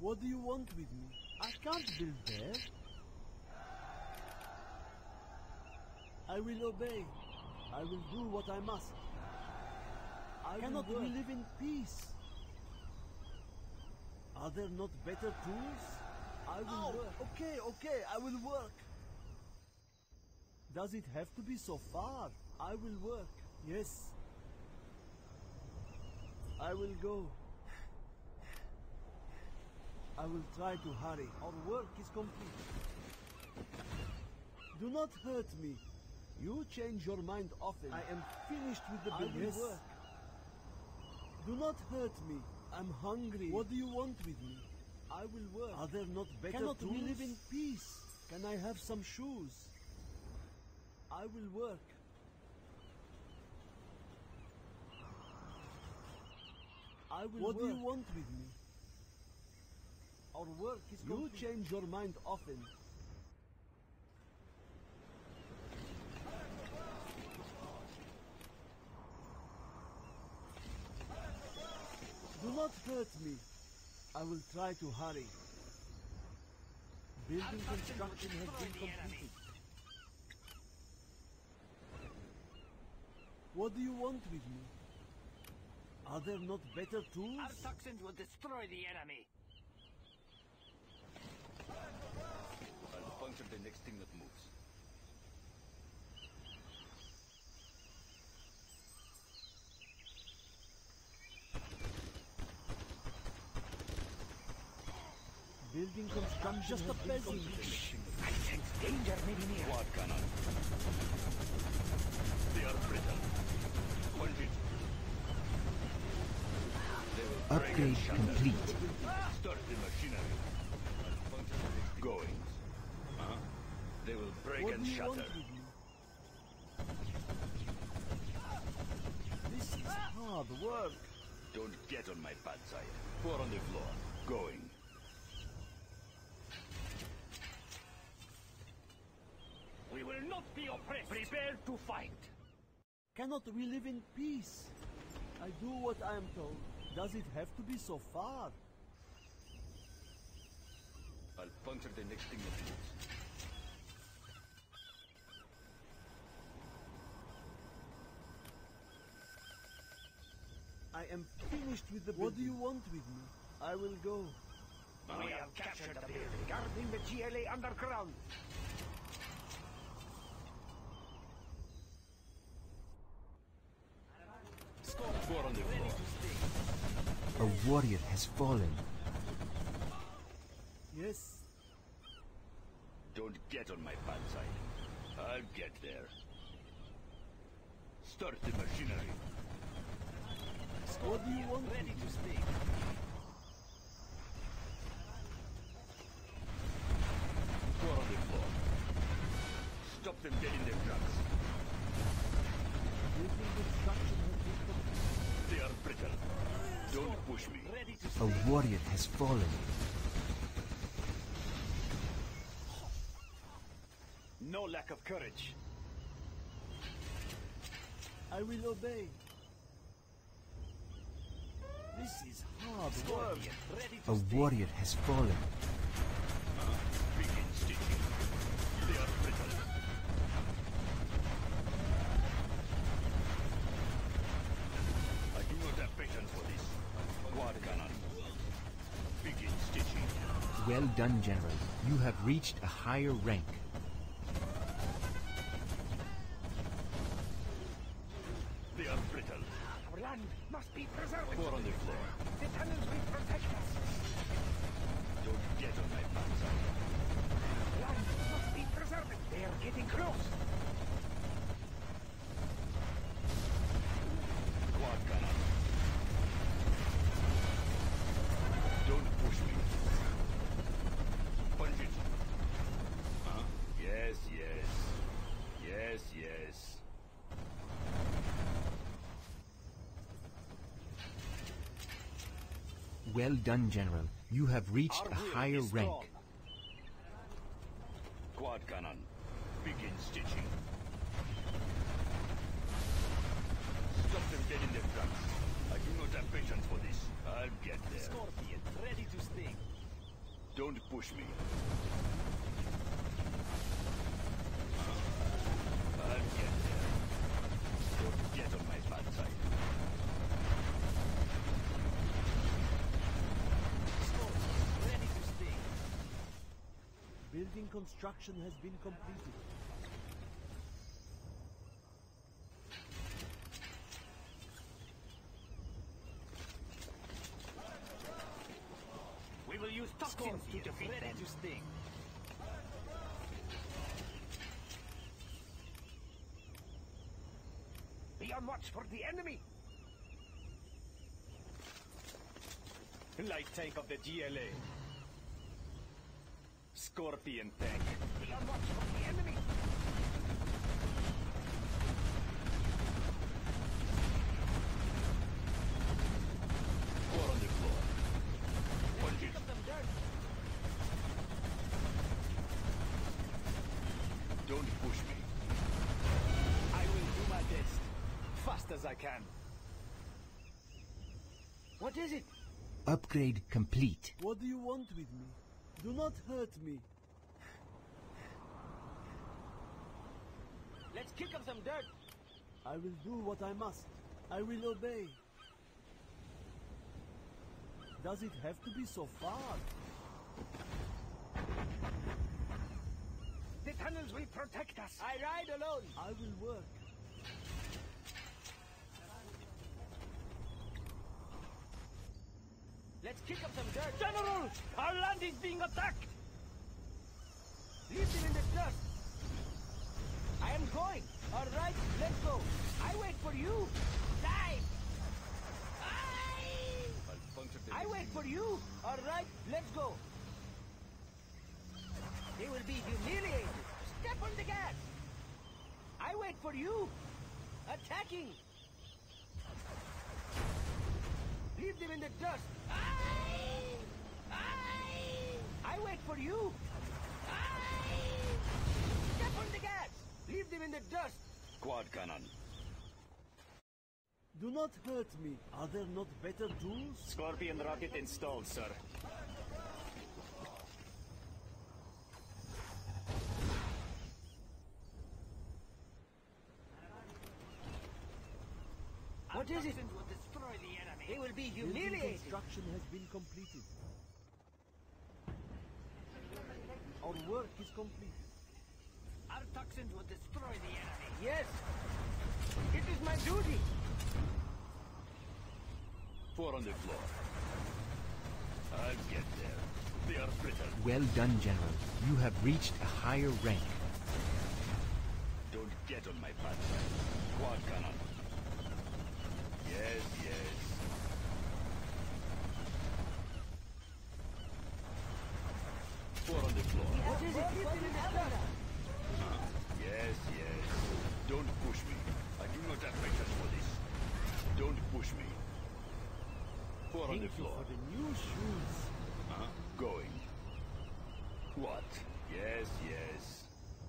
What do you want with me? I can't build there. I will obey. I will do what I must. Cannot we live in peace? Are there not better tools? I will work. Okay, I will work. Does it have to be so far? I will work. Yes. I will go. I will try to hurry. Our work is complete. Do not hurt me. You change your mind often. I am finished with the building. Yes. Work. Do not hurt me. I'm hungry. What do you want with me? I will work. Are there not better tools? Cannot we live in peace? Can I have some shoes? I will work. I will work. What do you want with me? Our work is complete. You change your mind often. Do not hurt me. I will try to hurry. Building construction has been completed. What do you want with me? Are there not better tools? Our Saxons will destroy the enemy. I'll puncture the next thing that moves. Building construction. Just a peasant. I sense danger maybe near. Quad cannon. They are brittle. Hold it. Upgrade complete. Start the machinery. Going. They will break and shatter. This is hard work. Don't get on my bad side. Four on the floor. Going. We will not be oppressed. Prepare to fight. Cannot we live in peace? I do what I am told. Does it have to be so far? I'll puncture the next thing that moves. I am finished with the building. What do you want with me? I will go. We have captured the building, guarding the GLA underground. Four on the floor. A warrior has fallen. Yes. Don't get on my bad side. I'll get there. Start the machinery. What do you want? Ready to speak. Four on the floor. Stop them dead in their tracks. Building construction has been completed. They are brittle. Don't push me. Ready to A speak. warrior has fallen. No lack of courage. I will obey. This is hard work. Ready A to speak. warrior has fallen. Begin stitching. They are brittle. I do not have patience for this. Quad cannon. Begin stitching. Well done, General. You have reached a higher rank. They are brittle. Our land must be preserved. Four on the floor. The tunnels will protect us. Don't get on my bad side. Land must be preserved. They are getting close. Quad cannon. Don't push me. Punch it. Yes, yes. Yes, yes. Well done, General. You have reached a higher rank. Quad cannon. Begin stitching. Stop them dead in their tracks. I do not have patience for this. I'll get there. Scorpion, ready to sting. push me. I'll get there. Don't get on my bad side. Ready to sting. Building construction has been completed. We will use toxins to defeat them. Ready to sting. Be on watch for the enemy. Light tank of the GLA. Scorpion tank. Be on watch for the enemy. Four on the floor. One hit. Pick up some dirt. Don't push me. I will do my best. Fast as I can. What is it? Upgrade complete. What do you want with me? Do not hurt me. Let's kick up some dirt. I will do what I must. I will obey. Does it have to be so far? The tunnels will protect us. I ride alone. I will work. Let's kick up some dirt. General! Our land is being attacked! Leave them in the dust. I am going. All right, let's go. I wait for you. Die! I wait for you. All right, let's go. They will be humiliated. Step on the gas. I wait for you. Attacking. Leave them in the dust. I wait for you. Step on the gas. Leave them in the dust. Quad cannon. Do not hurt me. Are there not better tools? Scorpion rocket installed, sir. What is it? Will destroy the enemy. They will be Building humiliated. construction has been completed. Our work is complete. Our toxins will destroy the enemy. Yes. It is my duty. Four on the floor. I'll get there. They are brittle. Well done, General. You have reached a higher rank. Don't get on my bad side. Quad cannon. Yes, yes. Four on the floor. What is it? Leave them in the dust. Yes, yes. Don't push me. I do not have patience for this. Don't push me. Four on Thank the you floor. for the new shoes. Going. What? Yes, yes.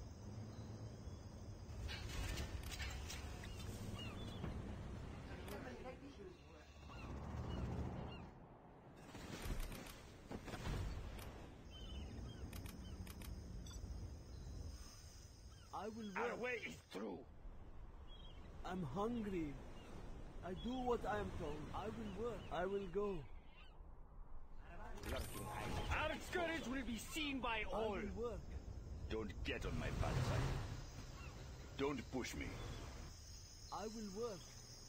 I will Our work. way is through. I'm hungry. I do what I am told. I will work. I will go. Our courage will be seen by I all. will work. Don't get on my bad side. Don't push me. I will work.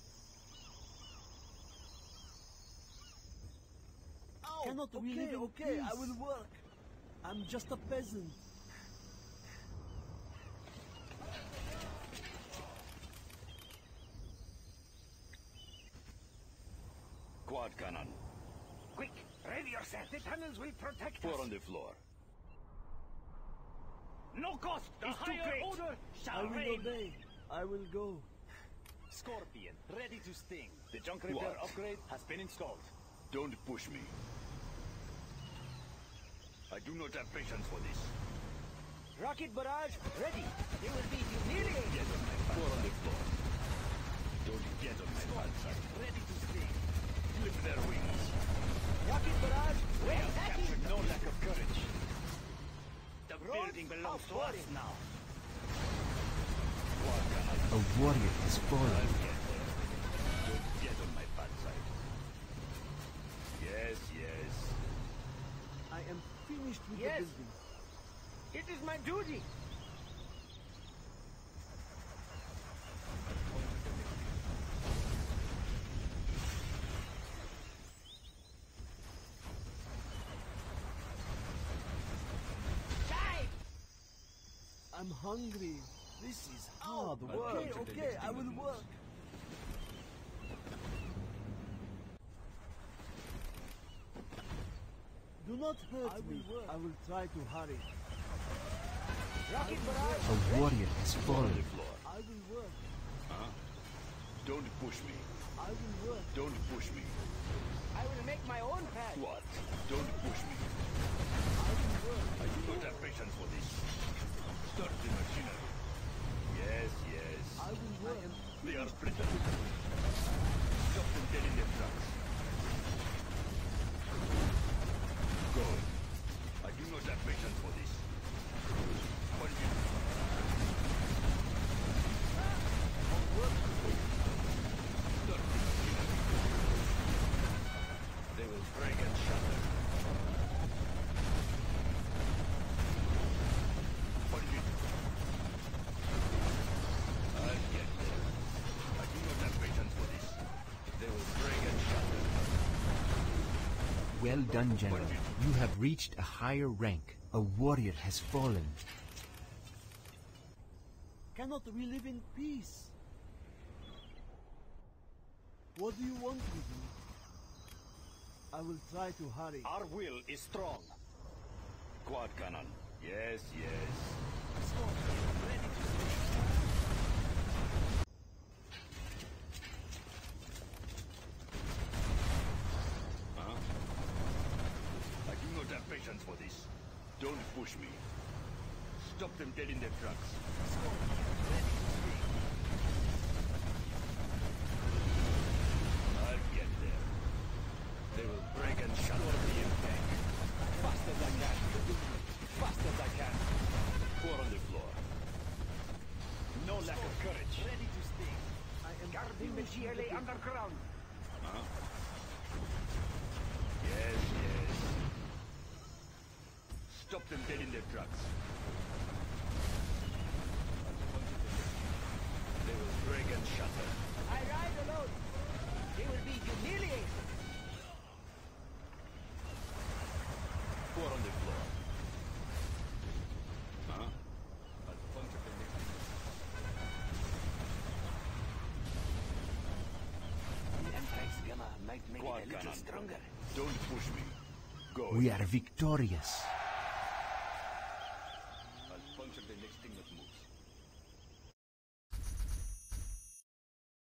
Cannot we live in peace? I will work. I'm just a peasant. Quad cannon. Quick, ready yourself. The tunnels will protect Four us. on the floor. No cost is too great. Order I shall will reign. obey. I will go. Scorpion, ready to sting. The junk What? repair upgrade has been installed. Don't push me. I do not have patience for this. Rocket barrage ready. They will be humiliated. Get on my bad Four on the floor. Don't get on my bad side. Ready to sting. Clip their wings. Rocket barrage We ready. have captured no lack of courage. What now? A warrior has fallen. Don't get on my bad side. Yes, yes. I am finished with Yes. the building. It is my duty. I'm hungry. This is hard work. Okay, I will work. Do not hurt me. I will try to hurry. Rocket barrage. A warrior has On fallen. the floor. I will work. Huh? Don't push me. I will work. Don't push me. I will make my own path. What? Don't push me. I will work. I do not have patience for this. Start the machinery. Yes, yes. I will work. They are brittle. Stop them dead in their tracks. Go. I do not have patience for this. Continue. Start the machinery. They will break and shatter. Continue. I'll get there. I do not have patience for this. They will break and shatter. Well done, General. You have reached a higher rank. A warrior has fallen. Cannot we live in peace? What do you want with me? I will try to hurry. Our will is strong. Quad cannon. Yes, yes. Huh? I do not have patience for this. Don't push me. Stop them dead in their tracks. I'll get there. They will break and shatter the impact. Fast as I can. Fast as I can. Pour on the floor. No lack of courage. Ready to sting. I am Guarding the finished with GLA the underground. Huh? Yes, yes. Stop them dead in their tracks. They will break and shatter. I ride alone. They will be humiliated. Pour on the floor. Huh? The Empire Gamma might make Quad it a little cannon. stronger. Don't push me. Go. We are victorious.